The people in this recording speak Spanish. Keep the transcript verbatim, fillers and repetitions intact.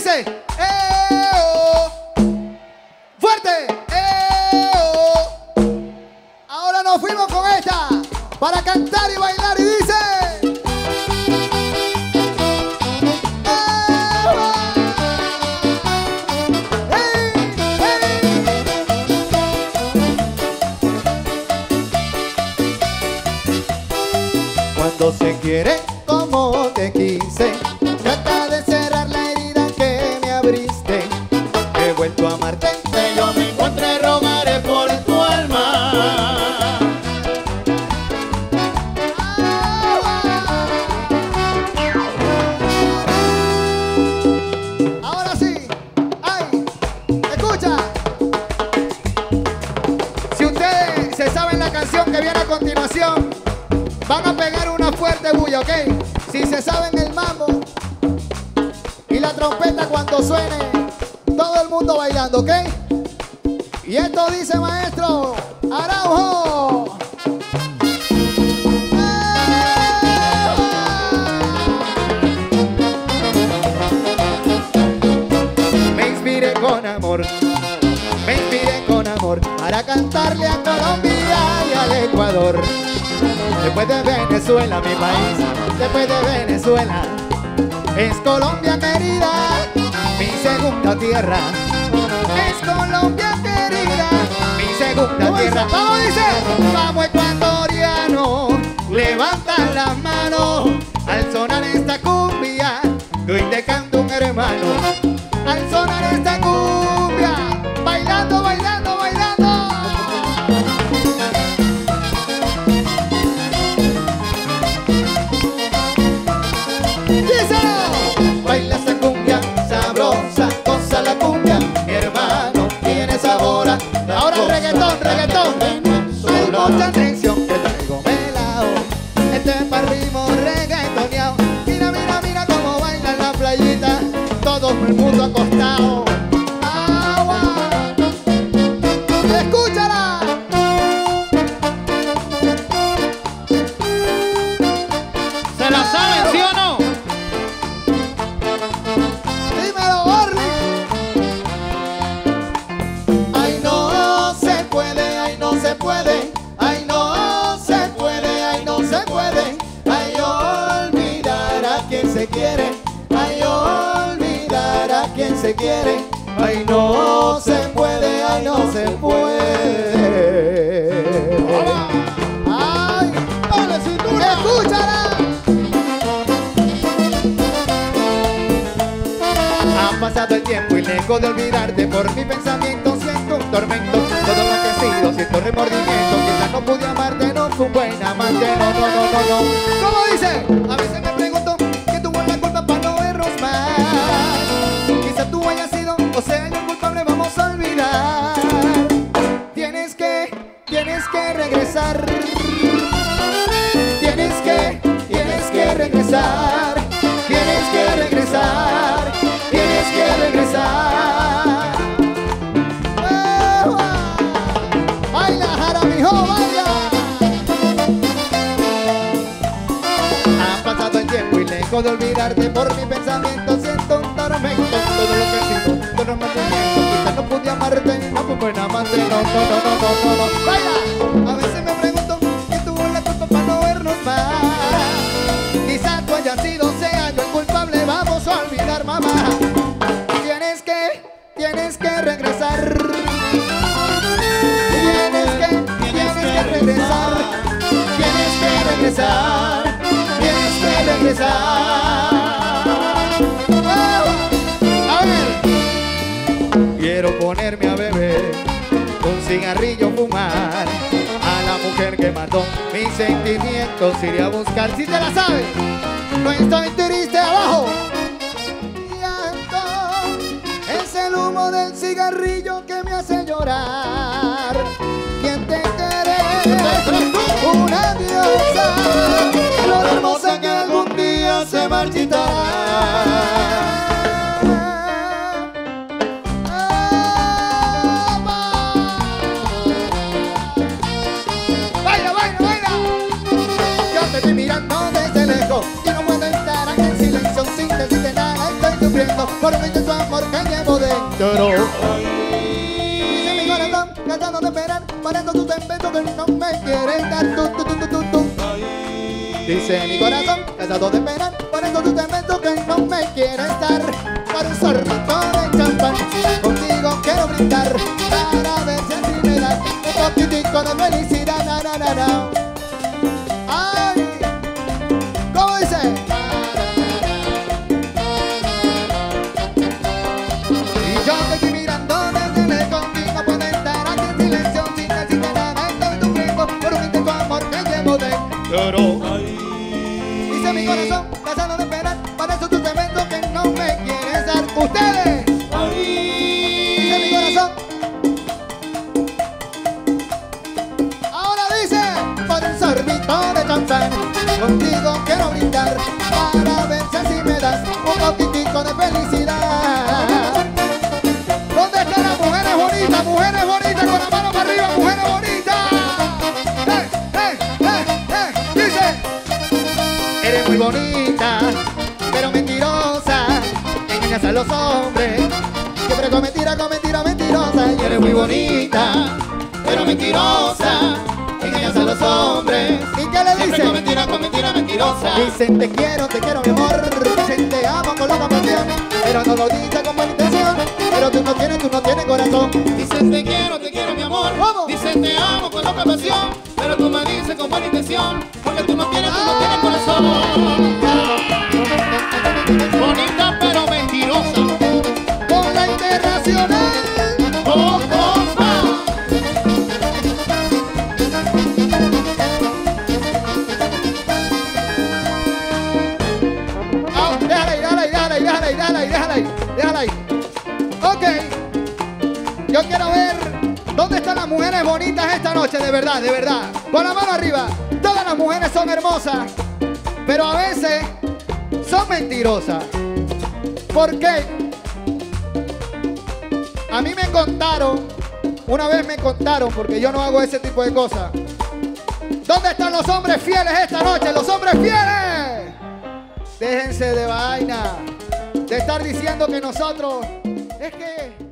dice? ¡Eh, oh! ¡Fuerte! ¡Eh, oh! Ahora nos fuimos con esta para cantar y bailar y dice... Cuando se quiere como te quise, trata de cerrar la herida que me abriste. He vuelto a amarte, que yo me encontré, rogaré por tu alma. Ahora sí, ay, escucha. Si ustedes se saben la canción que viene a continuación, van a pegar una fuerte bulla, ¿ok? Si se saben el mambo y la trompeta cuando suene, todo el mundo bailando, ¿ok? Y esto dice, maestro Araujo. Me inspiré con amor, me inspiré con amor para cantarle a Colombia y al Ecuador. Después de Venezuela, mi país, después de Venezuela, es Colombia querida, mi segunda tierra. Es Colombia querida, mi segunda tierra. ¿Cómo dice? Vamos ecuatoriano, levanta las manos al sonar esta cumbia, que hoy te canto un hermano. Al sonar esta cumbia, bailando, bailando, bailando. Baila esa cumbia sabrosa, goza la cumbia, mi hermano tiene sabor. Ahora reggaetón, reggaetón. Hay mucha atención que traigo melao. Este es para ritmo reggaetoneado. Mira, mira, mira cómo baila en la playita, todo el mundo acostado. Agua, escúchala. ¿Se la saben, sí o no? Se quiere, ay, olvidar a quien se quiere, ay, no se puede, ay, no se puede. Ay, dale cintura, escúchala. Ha pasado el tiempo y lejos de olvidarte, por mi pensamiento siento un tormento. Todo lo que he sido siento remordimiento, quizás no pude amarte, no fui un buen amante, no, no, no, no, no. ¿Cómo dice? A veces me pregunto, quizá tú hayas sido o sea yo el culpable, vamos a olvidar. Tienes que, tienes que regresar. Tienes que, tienes que regresar. Tienes que regresar. Tienes que regresar. Oh, oh. Baila, Jaramijo, baila. Ha pasado el tiempo y lejos de olvidarte, por mi pensamiento siento un tormento. Todo lo que he sido, todo me arrepiento. Quizás no pude amarte, no fui buen amante, no, no, no, no, no, no, no. Baila. A veces me pregunto quién tuvo la culpa para no vernos más. Quizás tú hayas sido, sea yo el culpable, vamos a olvidar, mamá. Tienes que, tienes que regresar. Tienes que, tienes que regresar. Tienes que regresar. Tienes que regresar. A ver, quiero ponerme a beber, un cigarrillo fumar, a la mujer que mató mis sentimientos iré a buscar. Si te la sabes, no estoy triste abajo. Llanto es el humo del cigarrillo que me hace llorar. ¿Quién te quiere? Una diosa, lo hermosa que algún día se marchitará. Baila, baila, baila. Yo te estoy mirando desde lejos y no puedo estar en silencio sin decirte nada. Estoy sufriendo por mi intenso Pero dice mi corazón, cansado de esperar, por eso tú te invento que no me quieres dar. Tu, tu, tu, tu, tu, tu. Dice mi corazón, cansado de esperar, por eso tú te invento que no me quieres dar. Por un sorbito de champán, contigo quiero brindar, para ver si así me das un poquitico de felicidad. Na, na, na, na. Ay, ¿cómo dice? Y yo te estoy mirando desde lejos y no puedo estar aquí en silencio sin decirte nada. Estoy sufriendo por un intenso amor que llevo dentro. Dice mi corazón, cansado de esperar, para eso tú te meto que no me quieres dar. Ustedes, dice mi corazón. Ahora dice, por un sorbito de champán, contigo quiero brindar, para ver si así me das un poquitico de felicidad. ¿Dónde están las mujeres bonitas? Mujeres bonitas, con la mano para arriba, mujeres bonitas. ¡Eh, eh, eh, eh! Dice, eres muy bonita, pero mentirosa, engañas a los hombres, siempre con mentira, con mentira, mentirosa. Y eres muy bonita, pero mentirosa, engañas a los hombres. ¿Y qué le dicen? Con mentira, con mentira, mentirosa. Dicen te quiero, te quiero mi amor, dicen te amo con loca pasión, pero no lo dice con buena intención, pero tú no tienes, tú no tienes corazón. Dicen te quiero, te quiero mi amor. ¿Cómo? Dicen te amo con loca pasión, pero tú me dices con buena intención, porque tú no tienes, tú no tienes corazón. Bonita pero mentirosa. Con la internacional. Oh, oh, oh. Ah, déjala ahí, déjala ahí, déjala ahí, déjala ahí, déjala ahí, déjala ahí, déjala ahí. Ok, yo quiero ver dónde están las mujeres bonitas esta noche, de verdad, de verdad. Con la mano arriba. Todas las mujeres son hermosas, pero a veces son mentirosas. ¿Por qué? A mí me contaron, una vez me contaron, porque yo no hago ese tipo de cosas. ¿Dónde están los hombres fieles esta noche? ¡Los hombres fieles! Déjense de vaina, de estar diciendo que nosotros... Es que...